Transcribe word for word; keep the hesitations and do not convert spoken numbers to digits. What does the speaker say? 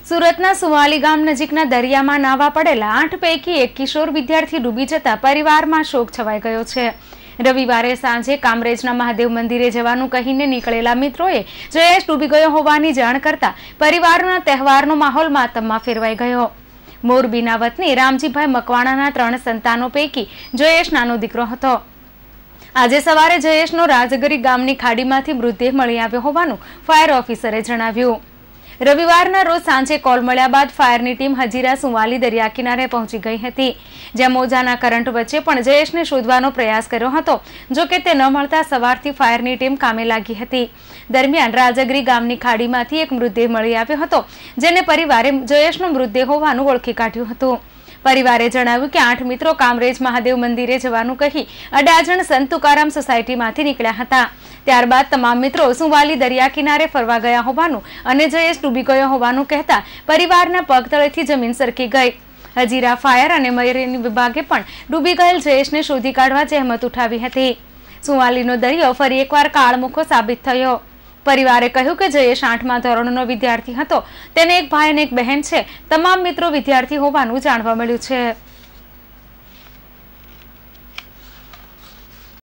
સુરતના સુવાલી ગામ નજીકના દરિયામાં નાવા પડેલા આઠ પૈકી એક કિશોર વિદ્યાર્થી ડૂબી જતા પરિવારમાં શોક છવાઈ ગયો છે। રવિવારે સાંજે કામરેજના મહાદેવ મંદિરે જવાનું કહીને નીકળેલા મિત્રોએ જયેશ ડૂબી ગયો હોવાની જાણ કરતા પરિવારના તહેવારનો માહોલ માતમમાં ફેરવાઈ ગયો। મોરબીના વતની રામજીભાઈ મકવાણાના ત્રણ સંતાનો પૈકી જયેશ નાનો દીકરો હતો। આજે સવારે જયેશનો રાજગરી ગામની ખાડીમાંથી મૃતદેહ મળી આવ્યો હોવાનું ફાયર ઓફિસરે જણાવ્યું। રવિવારના રોજ સાંજે કોલ મળ્યા બાદ ફાયરની ટીમ હજીરા સુવાલી દરિયા કિનારે પહોંચી ગઈ હતી, જ્યાં મોજાના કરંટ વચ્ચે પણ જયેશને શોધવાનો પ્રયાસ કર્યો હતો। જો કે તે ન મળતા સવારથી ફાયરની ટીમ કામે લાગી હતી। દરમિયાન રાજગરી ગામની ખાડીમાંથી એક મૃતદેહ મળી આવ્યો હતો, જેને પરિવારે જયેશનો મૃતદેહ હોવાનું ઓળખી કાઢ્યું હતું। પરિવારે જણાવ્યું કે આઠ મિત્રો કામરેજ મહાદેવ મંદિરે જવાનું કહી અડાજણ સંત તુકારામ સોસાયટીમાંથી નીકળ્યા હતા। ત્યારબાદ તમામ મિત્રો સુવાલી દરિયા કિનારે ફરવા ગયા હોવાનું અને જયેશ ડૂબી ગયો હોવાનું કહેતા પરિવારના પગ તળેથી જમીન સરકી ગઈ। હજીરા ફાયર અને મરીન વિભાગે પણ ડૂબી ગયેલ જયેશને શોધી કાઢવા જહેમત ઉઠાવી હતી। સુવાલીનો દરિયો ફરી એકવાર કાળમુખો સાબિત થયો। પરિવારે કહ્યું કે જયેશ આઠમા ધોરણનો વિદ્યાર્થી હતો। તેને એક ભાઈ અને એક બહેન છે। તમામ મિત્રો વિદ્યાર્થી હોવાનું જાણવા મળ્યું છે।